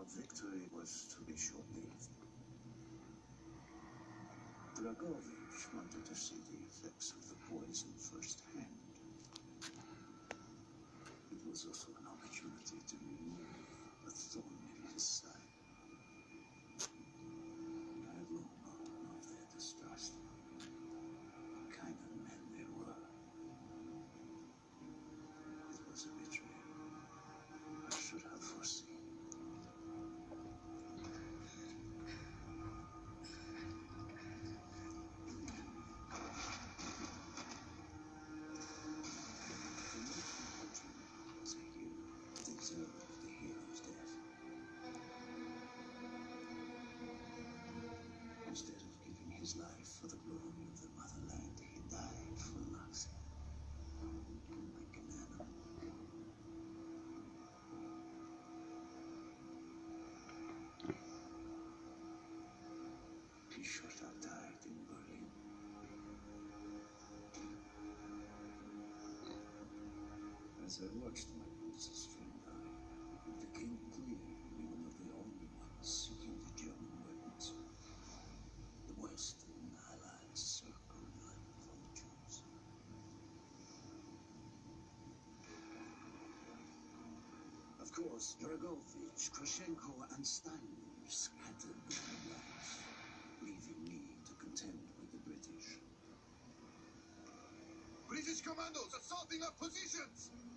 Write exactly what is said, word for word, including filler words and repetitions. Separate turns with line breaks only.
victory was to be short-lived. Dragovich wanted to see the effects of the poison firsthand. It was also an opportunity to remove a thorn in his side. I had long known of their distrust, what kind of men they were. It was a betrayal I should have foreseen. Instead of giving his life for the glory of the motherland, he died for Luxia, like an animal. He should have died in Berlin. As I watched my closest friend die, it became clear we were not the only ones seeking the German weapons. The Western Allies circled like vultures. Of course, Dragovich, Krashenko, and Stalin scattered their ranks, leaving me to contend with the British.
British commandos assaulting our positions!